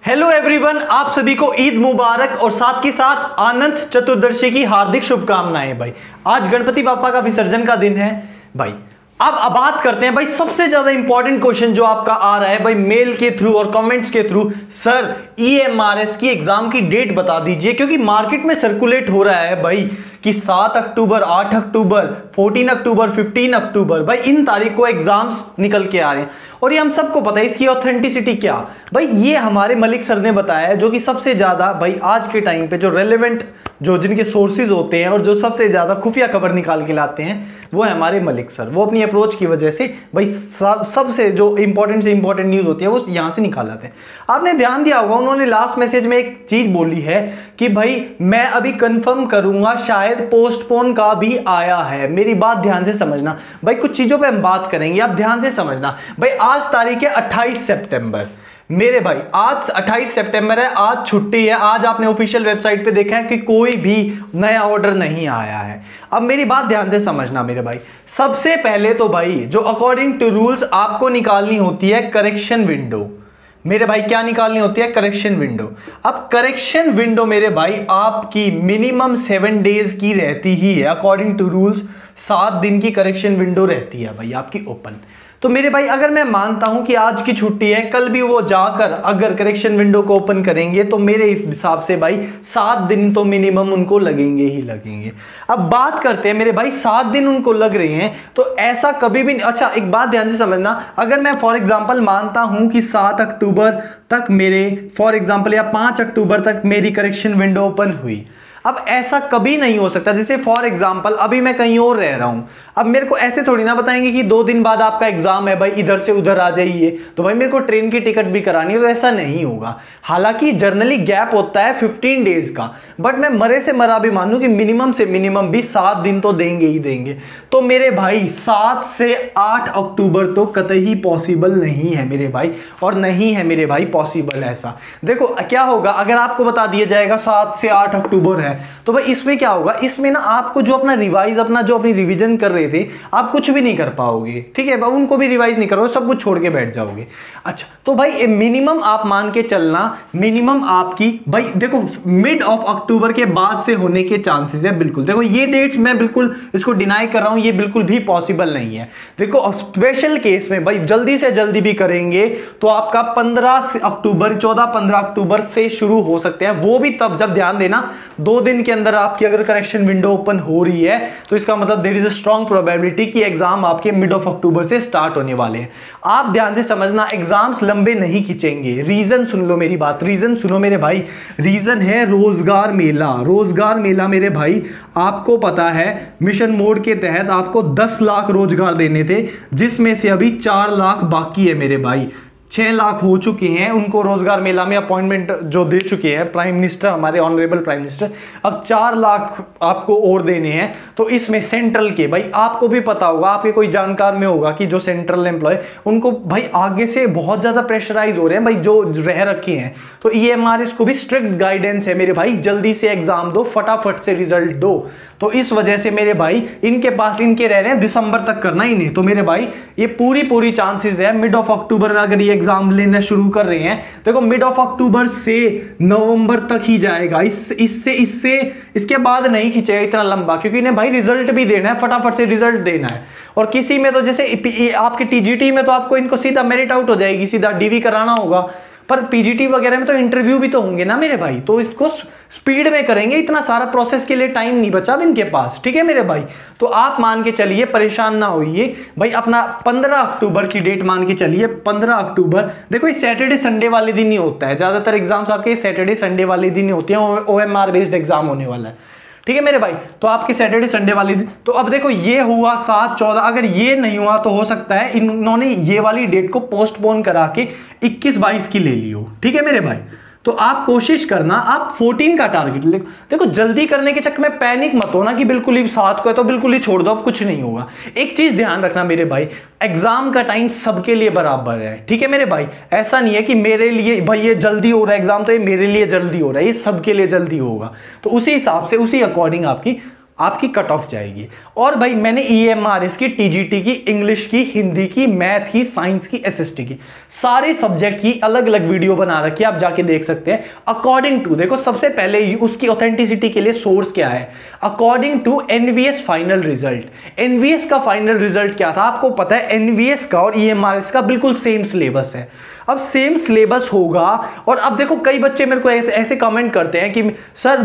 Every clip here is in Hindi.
हेलो एवरीवन, आप सभी को ईद मुबारक और साथ के साथ अनंत चतुर्दशी की हार्दिक शुभकामनाएं। भाई आज गणपति बापा का विसर्जन का दिन है। भाई अब बात करते हैं भाई सबसे ज्यादा इंपॉर्टेंट क्वेश्चन जो आपका आ रहा है भाई मेल के थ्रू और कमेंट्स के थ्रू। सर EMRS की एग्जाम की डेट बता दीजिए, क्योंकि मार्केट में सर्कुलेट हो रहा है भाई कि 7 अक्टूबर, 8 अक्टूबर, 14 अक्टूबर, 15 अक्टूबर, भाई इन तारीख को एग्जाम्स निकल के आ रहे हैं और ये हम सबको पता है। इसकी ऑथेंटिसिटी क्या भाई, ये हमारे मलिक सर ने बताया है, जो कि सबसे ज्यादा भाई आज के टाइम पे जो रेलेवेंट जो जिनके सोर्सेज होते हैं और जो सबसे ज्यादा खुफिया खबर निकाल के लाते हैं वो है हमारे मलिक सर। वो अपनी अप्रोच की वजह से भाई सबसे जो इंपॉर्टेंट से इंपॉर्टेंट न्यूज होती है वो यहां से निकाल लाते हैं। आपने ध्यान दिया होगा उन्होंने लास्ट मैसेज में एक चीज बोली है कि भाई मैं अभी कंफर्म करूंगा, शायद पोस्टपोन का भी आया है। मेरी बात ध्यान से समझना भाई, कुछ चीजों पे हम बात करेंगे, आप ध्यान से समझना। भाई आज तारीख है 28 सितंबर मेरे भाई, आज 28 सितंबर है, आज छुट्टी है। आज आपने ऑफिशियल वेबसाइट पे देखा है कि कोई भी नया ऑर्डर नहीं आया है। अब मेरी बात ध्यान से समझना मेरे भाई, सबसे पहले तो भाई जो अकॉर्डिंग टू रूल्स आपको निकालनी होती है करेक्शन विंडो। मेरे भाई क्या निकालनी होती है? Correction window. अब करेक्शन विंडो मेरे भाई आपकी मिनिमम 7 डेज की रहती ही है। अकॉर्डिंग टू रूल्स 7 दिन की करेक्शन विंडो रहती है भाई आपकी ओपन। तो मेरे भाई अगर मैं मानता हूं कि आज की छुट्टी है, कल भी वो जाकर अगर करेक्शन विंडो को ओपन करेंगे तो मेरे इस हिसाब से भाई 7 दिन तो मिनिमम उनको लगेंगे ही लगेंगे। अब बात करते हैं मेरे भाई 7 दिन उनको लग रहे हैं तो ऐसा कभी भी अच्छा एक बात ध्यान से समझना, अगर मैं फॉर एग्जांपल मानता हूं कि 7 अक्टूबर तक मेरे फॉर एग्जांपल या 5 अक्टूबर तक मेरी करेक्शन विंडो ओपन हुई, अब ऐसा कभी नहीं हो सकता। जैसे फॉर एग्जांपल अभी मैं कहीं और रह रहा हूं, अब मेरे को ऐसे थोड़ी ना बताएंगे कि 2 दिन बाद आपका एग्जाम है भाई, इधर से उधर आ जाइए, तो भाई मेरे को ट्रेन की टिकट भी करानी है, तो ऐसा नहीं होगा। हालांकि जर्नली गैप होता है 15 डेज का, बट मैं मरे से मरा भी मानूं कि मिनिमम से मिनिमम भी 7 दिन तो देंगे ही देंगे। तो मेरे भाई 7 से 8 अक्टूबर तो कतई पॉसिबल नहीं है मेरे भाई, और नहीं है मेरे भाई पॉसिबल ऐसा। देखो क्या होगा अगर आपको बता दिया जाएगा 7 से 8 अक्टूबर है, तो भाई इसमें क्या होगा, इसमें ना आपको जो अपना रिवाइज अपना जो अपनी रिवीजन कर रहे थे आप कुछ भी नहीं कर पाओगे। ठीक है, उनको भी रिवाइज नहीं करोगे, सब कुछ छोड़ के बैठ जाओगे। अच्छा तो भाई मिनिमम आप मान के चलना, मिनिमम आपकी भाई देखो मिड ऑफ अक्टूबर के बाद से होने के चांसेस है बिल्कुल। देखो ये डेट्स मैं बिल्कुल इसको डिनाई कर रहा हूं, ये बिल्कुल भी पॉसिबल नहीं है। देखो स्पेशल केस में भाई जल्दी से जल्दी भी करेंगे तो आपका 15 अक्टूबर 14-15 अक्टूबर से शुरू हो सकते हैं, वो भी तब जब ध्यान देना 2 दिन के अंदर आपकी अगर करेक्शन विंडो ओपन हो रही है तो इसका मतलब there is a strong probability कि एग्जाम आपके मिड ऑफ अक्टूबर से स्टार्ट होने वाले हैं। आप ध्यान से समझना, एग्जाम्स लंबे नहीं खींचेंगे। रीजन सुन लो मेरी बात, रीजन सुनो मेरे भाई। रीजन है रोजगार मेला। रोजगार मेला मेरे भाई आपको पता है मिशन मोड के तहत आपको 10 लाख रोजगार देने थे, जिसमें से अभी 4 लाख बाकी है मेरे भाई। 6 लाख हो चुके हैं, उनको रोजगार मेला में अपॉइंटमेंट जो दे चुके हैं प्राइम मिनिस्टर, हमारे ऑनरेबल प्राइम मिनिस्टर। अब 4 लाख आपको और देने हैं। तो इसमें सेंट्रल के भाई आपको भी पता होगा, आपके कोई जानकार में होगा कि जो सेंट्रल एम्प्लॉय उनको भाई आगे से बहुत ज्यादा प्रेशराइज हो रहे हैं भाई, जो रह रखे हैं। तो EMRS को भी स्ट्रिक्ट गाइडेंस है मेरे भाई, जल्दी से एग्जाम दो, फटाफट से रिजल्ट दो। तो इस वजह से मेरे भाई इनके पास इनके रह रहे हैं दिसंबर तक करना ही नहीं। तो मेरे भाई ये पूरी चांसेस है मिड ऑफ अक्टूबर में अगर ये एग्जाम लेना शुरू कर रहे हैं, देखो मिड ऑफ अक्टूबर से नवंबर तक ही जाएगा। इससे इसके बाद नहीं खींचेगा इतना लंबा, क्योंकि इन्हें भाई रिजल्ट भी देना है, फटाफट से रिजल्ट देना है। और किसी में तो जैसे आपके TGT में तो आपको इनको सीधा मेरिट आउट हो जाएगी, सीधा DV कराना होगा, पर PGT वगैरह में तो इंटरव्यू भी तो होंगे ना मेरे भाई, तो इसको स्पीड में करेंगे। इतना सारा प्रोसेस के लिए टाइम नहीं बचा अब इनके पास। ठीक है मेरे भाई, तो आप मान के चलिए, परेशान ना होइए भाई, अपना 15 अक्टूबर की डेट मान के चलिए। 15 अक्टूबर देखो ये सैटरडे संडे वाले दिन ही होता है, ज्यादातर एग्जाम्स आपके सैटरडे संडे वाले दिन ही होते हैं। OMR बेस्ड एग्जाम होने वाला है। ठीक है मेरे भाई, तो आपके सैटरडे संडे वाले दिन। तो अब देखो ये हुआ 7-14, अगर ये नहीं हुआ तो हो सकता है इन्होंने ये वाली डेट को पोस्टपोन करा के 21-22 की ले लियो। ठीक है मेरे भाई, तो आप कोशिश करना आप 14 का टारगेट ले। देखो जल्दी करने के चक्कर में पैनिक मत होना कि बिल्कुल ही 7 को है तो बिल्कुल ही छोड़ दो, अब कुछ नहीं होगा। एक चीज ध्यान रखना मेरे भाई, एग्जाम का टाइम सबके लिए बराबर है। ठीक है मेरे भाई, ऐसा नहीं है कि मेरे लिए भाई ये जल्दी हो रहा है एग्जाम तो ये मेरे लिए जल्दी हो रहा है, ये सबके लिए जल्दी होगा। तो उसी हिसाब से उसी अकॉर्डिंग आपकी आपकी कट ऑफ जाएगी। और भाई मैंने EMRS की, TGT की, इंग्लिश की, हिंदी की, मैथ की, साइंस की, SST की, सारे सब्जेक्ट की अलग अलग वीडियो बना रखी है, आप जाके देख सकते हैं। अकॉर्डिंग टू, देखो सबसे पहले उसकी ऑथेंटिसिटी के लिए सोर्स क्या है, according to NVS final result. NVS का फाइनल रिजल्ट क्या था आपको पता है, NVS का और EMRS का बिल्कुल सेम सिलेबस है। अब सेम सिलेबस होगा, और अब देखो कई बच्चे मेरे को ऐसे कमेंट करते हैं कि सर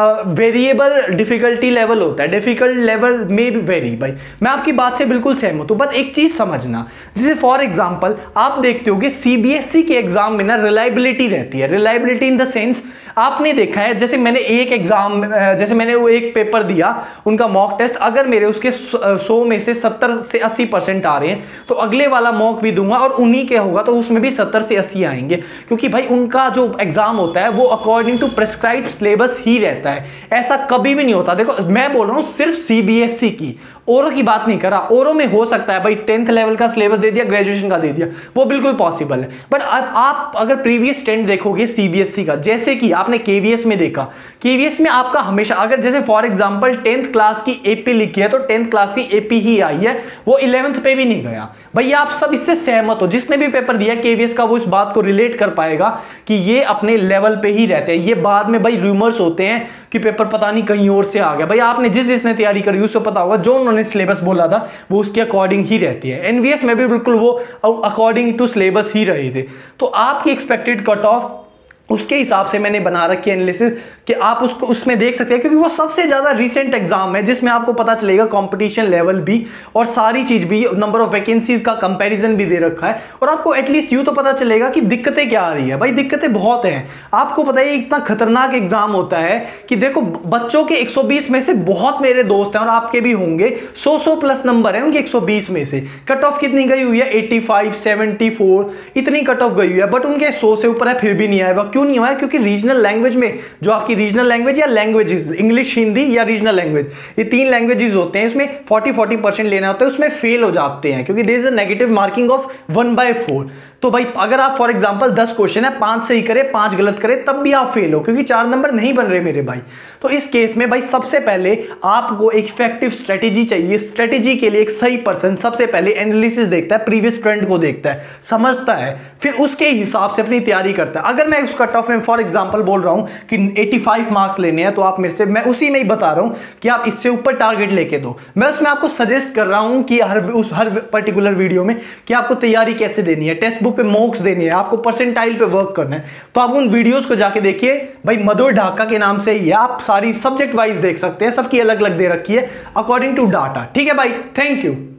वेरिएबल डिफिकल्टी लेवल होता है, डिफिकल्ट लेवल में भी वेरी। भाई मैं आपकी बात से बिल्कुल सहमत हूं, बट एक चीज समझना, जैसे फॉर एग्जांपल आप देखते हो कि CBSE के एग्जाम में ना रिलायबिलिटी रहती है। रिलायबिलिटी इन द सेंस, आपने देखा है जैसे मैंने एक एग्जाम, जैसे मैंने वो एक पेपर दिया उनका मॉक टेस्ट, अगर मेरे उसके 100 में से 70 से 80% आ रहे हैं तो अगले वाला मॉक भी दूंगा और उन्हीं के होगा तो उसमें भी 70 से 80 आएंगे, क्योंकि भाई उनका जो एग्जाम होता है वो अकॉर्डिंग टू प्रेस्क्राइब्ड सिलेबस ही रहता है। ऐसा कभी भी नहीं होता। देखो मैं बोल रहा हूं सिर्फ CBSE की, ओरो की बात नहीं करा। ओरो में हो सकता है भाई 10th लेवल का सिलेबस दे दिया, ग्रेजुएशन का दे दिया, वो बिल्कुल पॉसिबल है। बट आप अगर प्रीवियस ट्रेंड देखोगे CBSE का, जैसे कि आपने KVS में देखा, KVS में आपका हमेशा, अगर जैसे फॉर एग्जांपल 10th क्लास की AP लिखी है तो 10th क्लास की AP ही आई है, वो 11th पे भी नहीं गया। भैया आप सब इससे सहमत हो, जिसने भी पेपर दिया KVS का वो इस बात को रिलेट कर पाएगा कि ये अपने लेवल पे ही रहते हैं। ये बाद में भाई रूमर्स होते हैं कि पेपर पता नहीं कहीं और से आ गया। भाई आपने जिसने तैयारी करी उसको पता होगा, जो उन्होंने सिलेबस बोला था वो उसके अकॉर्डिंग ही रहती है। NVS में भी बिल्कुल वो अकॉर्डिंग टू सिलेबस ही रहे थे। तो आपकी एक्सपेक्टेड कट ऑफ उसके हिसाब से मैंने बना रखी है एनालिसिस कि आप उसको उसमें देख सकते हैं, क्योंकि वो सबसे ज्यादा रीसेंट एग्जाम है जिसमें आपको पता चलेगा कंपटीशन लेवल भी और सारी चीज भी, नंबर ऑफ वैकेंसीज का कंपैरिजन भी दे रखा है, और आपको एटलीस्ट यूं तो पता चलेगा कि दिक्कतें क्या आ रही है। भाई दिक्कतें बहुत हैं, आपको पता है इतना खतरनाक एग्जाम होता है कि देखो बच्चों के 120 में से, बहुत मेरे दोस्त हैं और आपके भी होंगे, 100 प्लस नंबर है उनके 120 में से। कट ऑफ कितनी गई हुई है, 85, 74 इतनी कट ऑफ गई हुई है, बट उनके 100 से ऊपर है फिर भी नहीं आएगा। क्यों नहीं हुआ है, क्योंकि रीजनल लैंग्वेज में, जो आपकी रीजनल लैंग्वेज या लैंग्वेजेस, इंग्लिश, हिंदी या रीजनल लैंग्वेज, ये 3 लैंग्वेजेस होते हैं, इसमें 40% लेना होता है, उसमें फेल हो जाते हैं क्योंकि there is a negative marking of 1/4। तो भाई अगर आप फॉर एग्जांपल 10 क्वेश्चन है, 5 सही करे 5 गलत करे तब भी आप फेल हो, क्योंकि 4 नंबर नहीं बन रहे मेरे भाई। तो इस केस में भाई सबसे पहले आपको एक इफेक्टिव स्ट्रेटेजी चाहिए। स्ट्रेटेजी के लिए एक सही पर्सन सबसे पहले एनालिसिस देखता है, प्रीवियस ट्रेंड को देखता है, समझता है, फिर उसके हिसाब से अपनी तैयारी करता है। अगर मैं उस कट ऑफ में फॉर एग्जांपल बोल रहा हूं कि 85 मार्क्स लेने हैं, तो आप मेरे से, मैं उसी में ही बता रहा हूं कि आप इससे ऊपर टारगेट लेके दो। मैं उसमें आपको सजेस्ट कर रहा हूं कि हर पर्टिकुलर वीडियो में कि आपको तैयारी कैसे देनी है, टेक्स्ट बुक पे मॉक्स देनी है, आपको परसेंटाइल पे वर्क करना है। तो आप उन वीडियोस को जाके देखिए, भाई मधुर ढाका के नाम से ही है, आप सारी सब्जेक्ट वाइज देख सकते हैं, सबकी अलग अलग दे रखी है अकॉर्डिंग टू डाटा। ठीक है भाई, थैंक यू।